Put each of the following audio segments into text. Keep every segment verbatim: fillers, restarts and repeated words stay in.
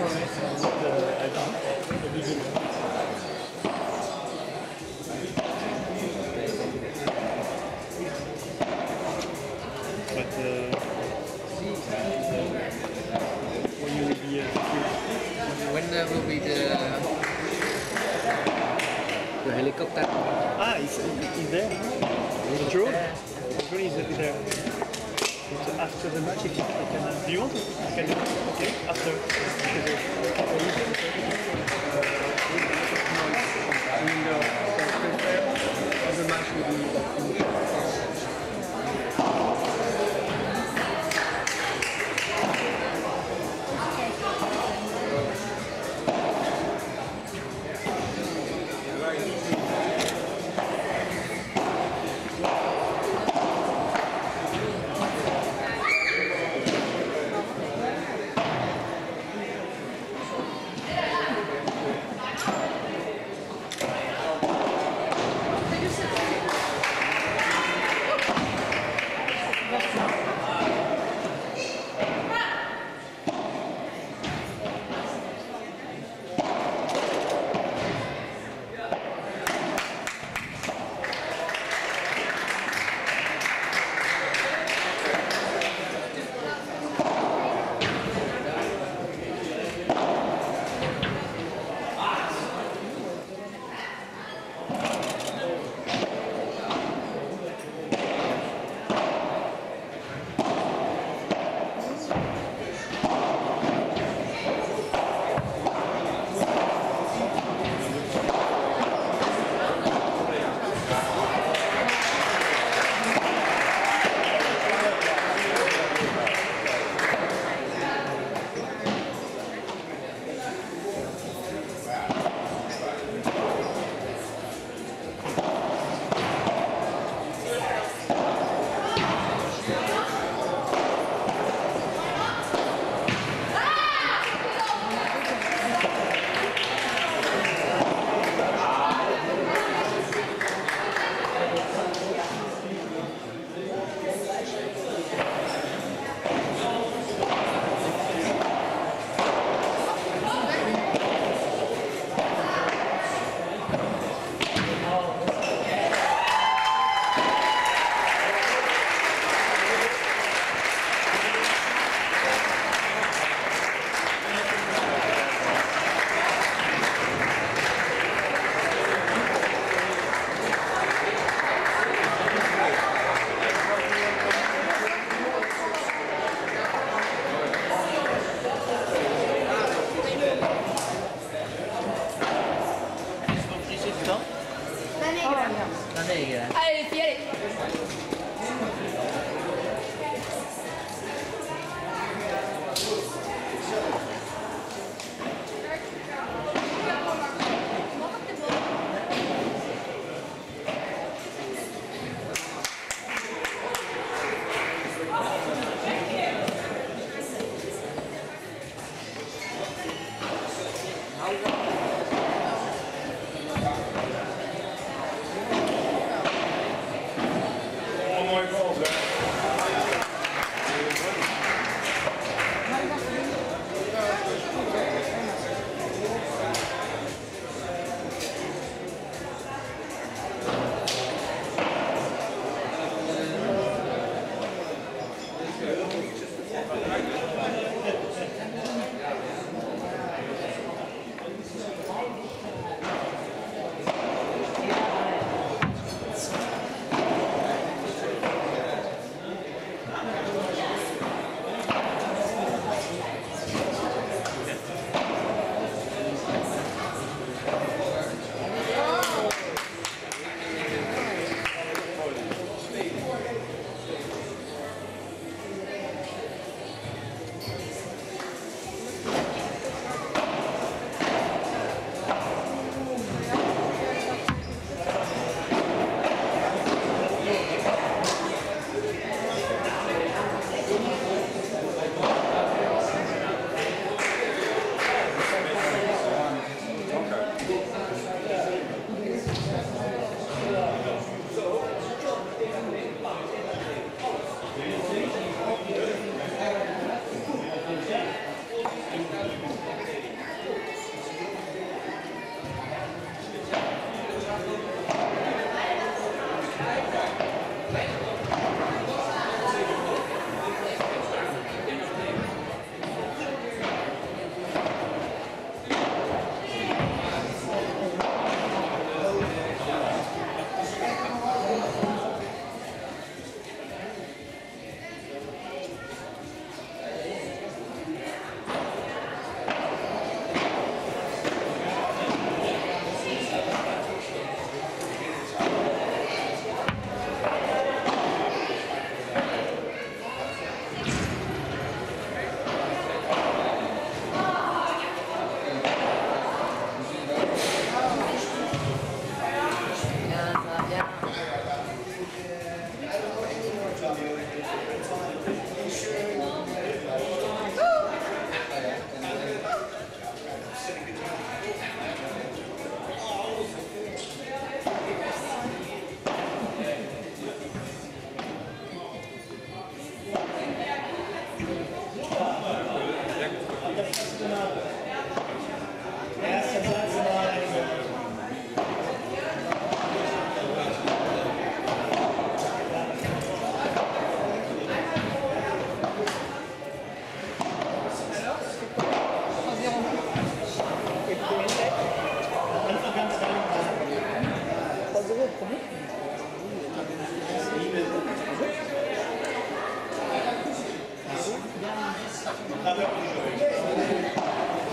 uh, I don't. I didn't. But uh, when you will be uh, When uh, will be the the helicopter? Ah, it's, it's there. The drone. The drone is there. So after the match, if you can, uh, do you want to? I can. Okay. After. Because, uh, I mean, the, the match will be. Allez, puis allez. Ah ouais.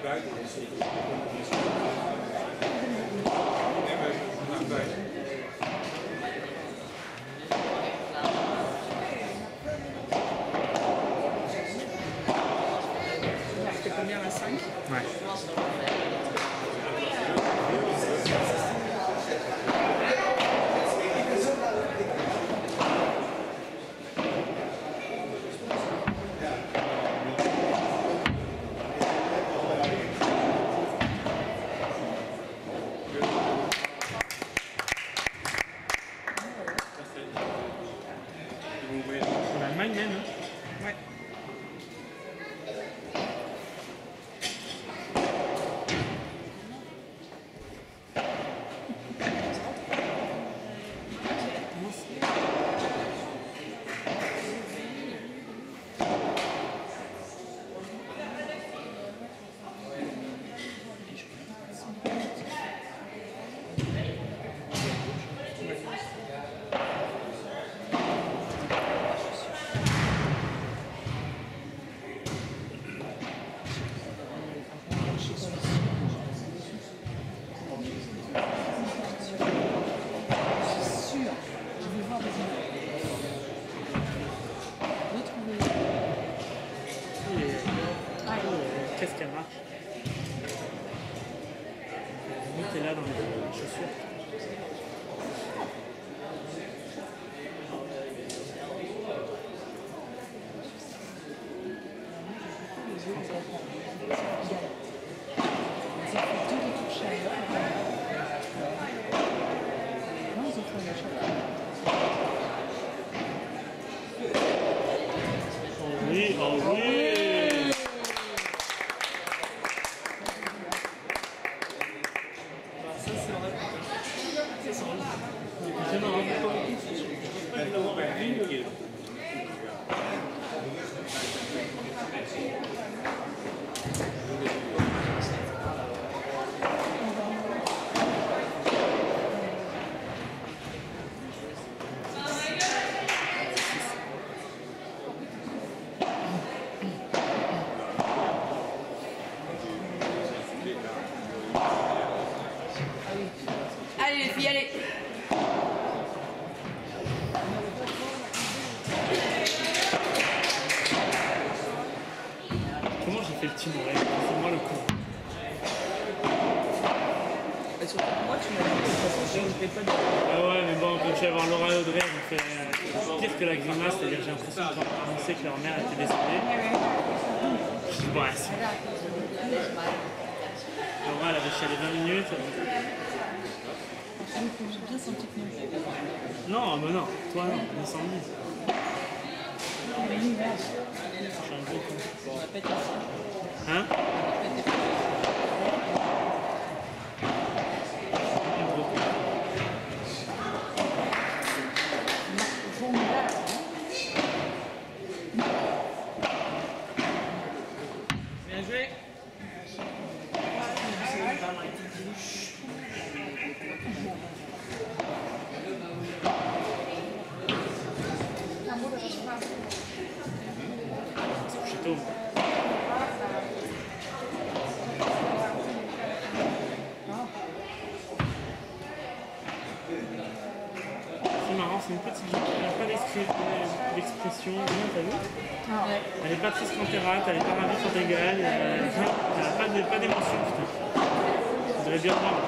buiten is. Nee, maar naar buiten. C'était combien à cinq? Ouais. En Allemagne même, hein. Ouais. Qu'est-ce qu'elle marche? T'es là dans les chaussures. Oui, oh oui! C'est marrant. Allez les filles, allez. Comment j'ai fait le team ouais? C'est moi le coup. Et surtout pour moi, tu m'as dit que de toute façon, je ne fais pas de. Ah ouais, mais bon, quand je vais voir Laura et Audrey, elle me fait euh, pire que la grimace, c'est-à-dire que j'ai l'impression de annoncer que leur mère était décédée. Je dis, bon, c'est... Laura, elle avait chialé vingt minutes. J'ai bien senti que non. Non, mais non, toi non, on est sans mise. Je suis un gros con. On va péter ça. Hein? Bien joué. C'est tôt. C'est marrant, c'est une petite vie, elle n'a pas d'expression, t'as vu? Elle est pas triste quand t'es rate, elle est pas ravie quand t'es gueule, elle n'a pas de- pas d'émotion, putain. Vous devez bien le voir.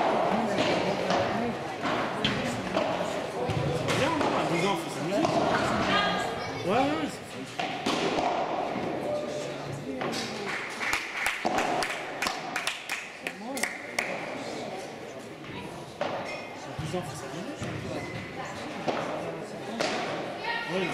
C'est bien, non? À douze ans, on fait sa musique. Ouais, ouais, ouais, c'est fun. À douze ans, on fait sa musique. Oui.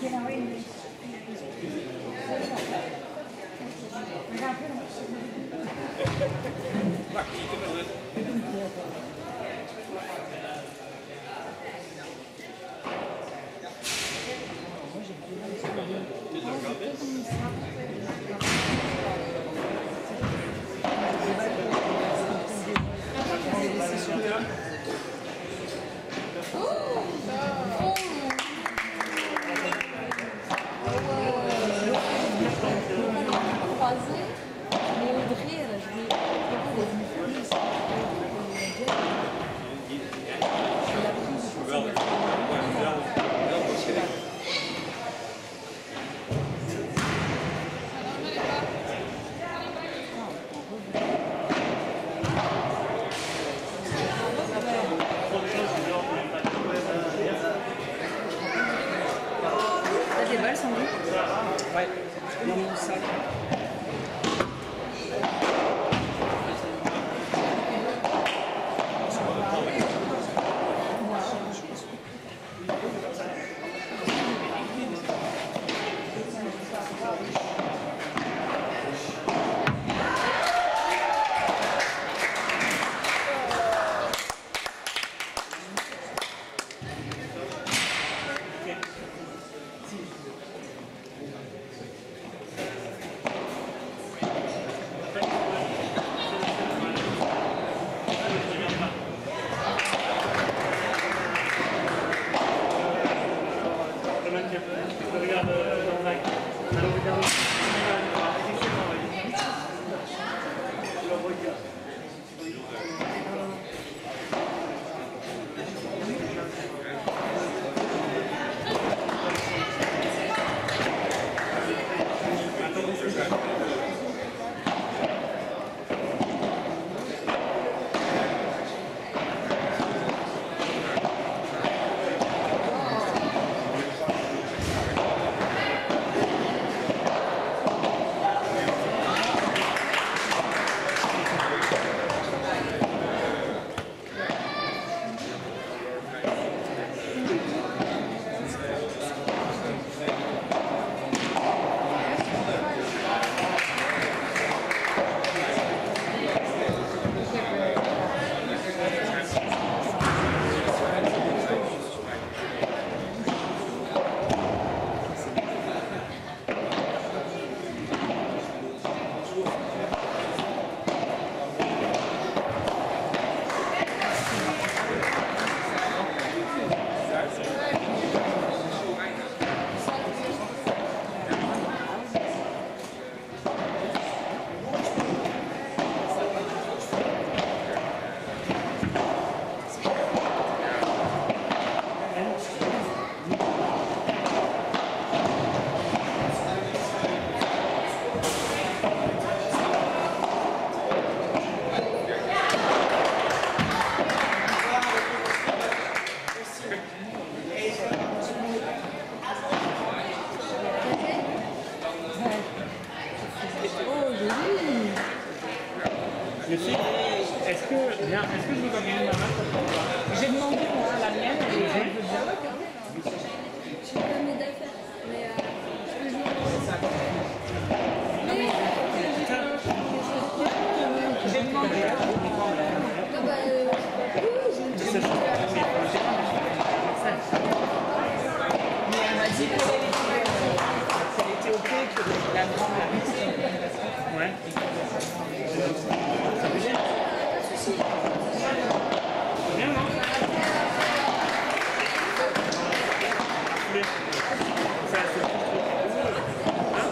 Je sais, est-ce que, bien, est-ce que je vous donne ma main? J'ai demandé moi à la mienne et elle veut bien. Je suis pas médaille faire, mais euh, je peux jouer. Mais J'ai demandé. ah bah euh, oui, j'ai une C'est ça. Mais elle m'a dit qu'elle était OK, que la grande la Ouais. Bien, non? Mais, ça, c'est trop trop. Hein?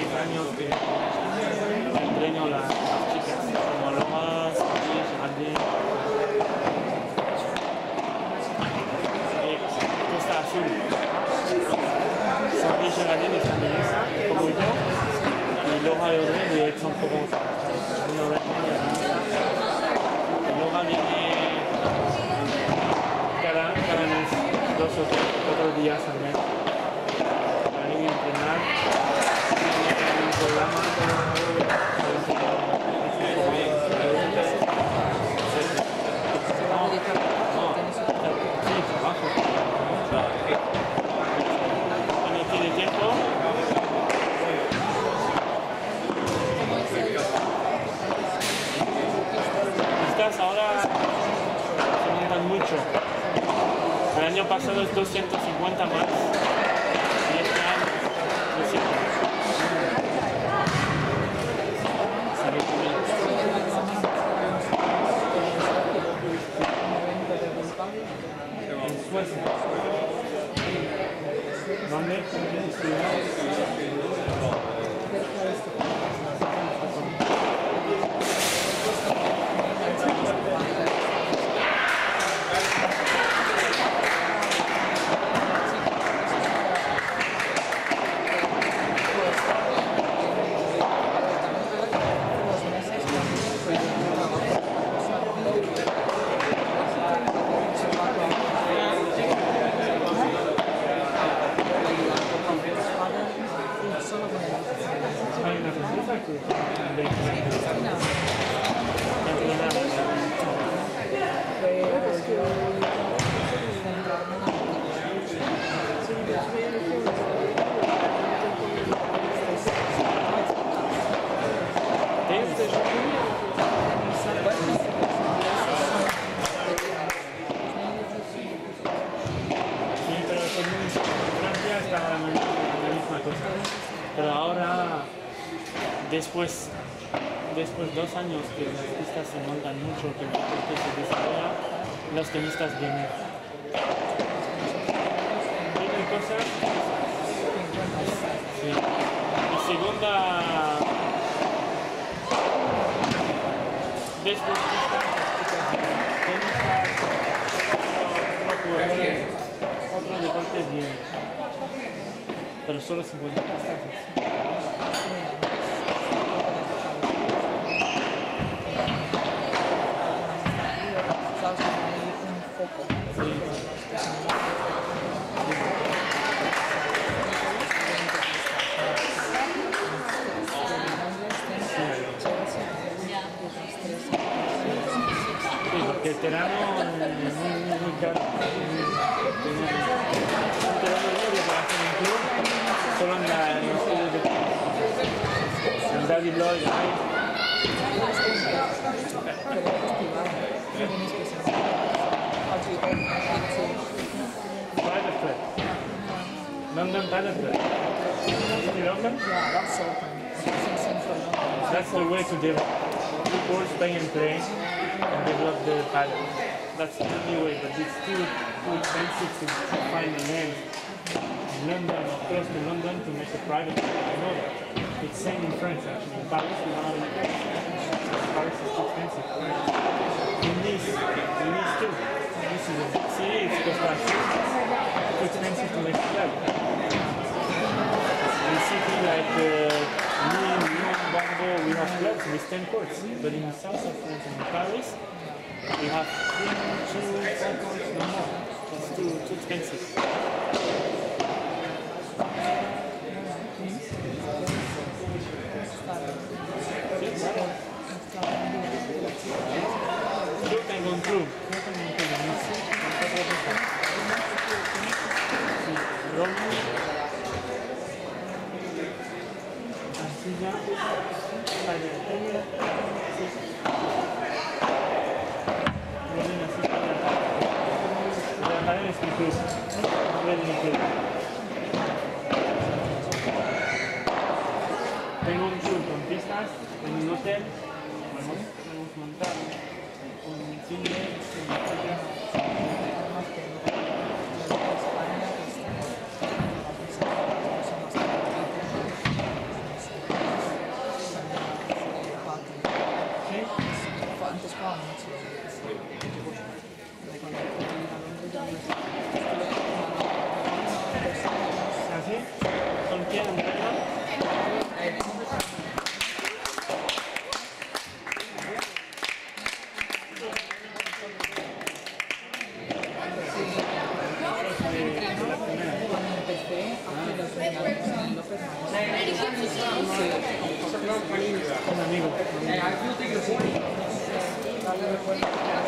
seis años que entreno a las, las chicas, como Lomas, Geraldine. Costa Azul. Sandy Geraldine es andalesa, como yo, y Laura Audrey de Aix-en-Provence. Una hora y media de misa. Y Laura viene cada, cada mes, dos o tres, cuatro días al mes, para ir a entrenar. Tiene un programa ahora se montan mucho. El año pasado es doscientos cincuenta más y este año doscientos. En Suecia. ¿Dónde? Pero ahora, después, después de dos años que las pistas se montan mucho, que el deporte se desarrolla, los tenistas vienen. Vienen cosas. Sí. Y segunda, después tenistas, otro jugadores, otro deporte viene. Pero solo cincuenta pistas. Sí, porque el terreno es muy, muy, muy caro. Un terreno medio para hacer un club, solo en la en los estudios de tenis. En David Lloyd hay. Private club. London Private club. In London? Yeah, that's open. That's the way to develop. People stay and play and develop the pattern. That's the only way, but it's too, too expensive to find a name in London or close to London to make a private club. I know that. It's same in France actually. In Paris, we don't have any. Paris is too expensive. In Nice, in Nice too. This is a big city, it's Costa Azul. It's too expensive to make a club. In a city like uh, Lyon, Lyon, Bordeaux, we have clubs with ten courts. But in the south of France and in Paris, we have three, two, four courts, no more. It's too, too expensive. Yo tengo un club. Yo tengo un club. Sí, Romy. Arcilla. Paleta. Sí. Romy así para la pared es mi club. No es mi club. Tengo un club con pistas en un hotel. Podemos montar un cine, etcétera. ¿Así? ¿Con quién? Un amigo.